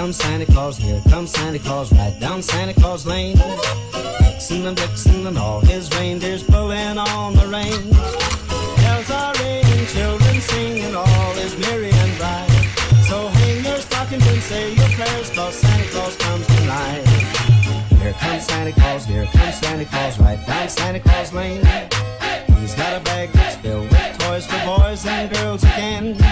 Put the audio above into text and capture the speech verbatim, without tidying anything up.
comes Santa Claus, here comes Santa Claus, right down Santa Claus Lane. Vixen and Blitzen and all his reindeers pulling on the reins. Bells are ringing, children singing, all is merry and bright. So hang your stockings and say your prayers, 'cause Santa Claus comes tonight. Here comes Santa Claus, here comes Santa Claus, right down Santa Claus Lane. He's got a bag that's filled with toys for boys and girls again.